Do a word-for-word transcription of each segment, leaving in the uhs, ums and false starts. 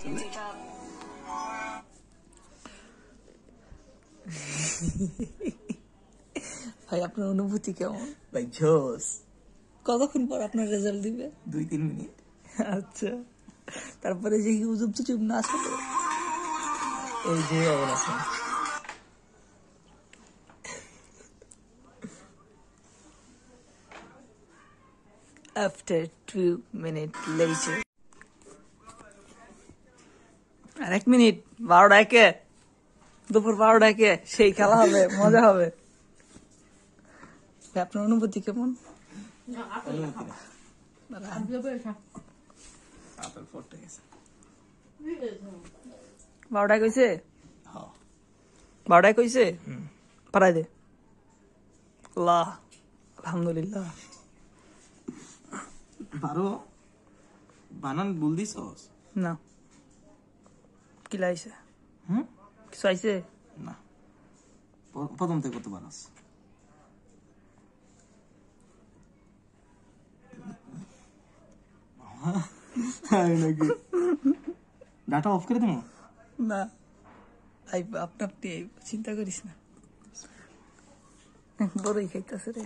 ভাই আপনার অনুভূতি কেমন? ভাই জোস। কতক্ষণ পর আপনার রেজাল্ট দিবে? দুই তিন মিনিট। আচ্ছা, তারপরে যে উজুব টুজুব না আসলে এই যে অবস্থা। After two minutes later. আর এক মিনিট, বারোটায় কে দুপুর বারোটায় কে সেই খেলা হবে, মজা হবে। আপনার অনুভূতি কেমন? বারোটায় কইছে, বারোটায় কইছে পারাই দে। আল্লাহ, আলহামদুলিল্লাহ। বারো বানান ভুল দিস না? কি লাইছে? হুম, কিছু আইছে না? প্রথম থেকে কত বানাস? নাকি ডাটা অফ করে দেবো? না, আপনা আপনি চিন্তা করিস না। বড়ই খাইতেছে রে।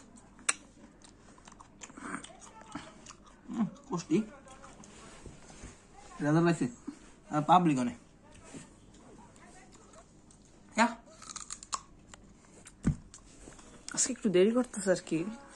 কষ্টি রেজাল্ট পাইছে পাবলিক অনেক। আজকে একটু দেরি করতেছে আর কি।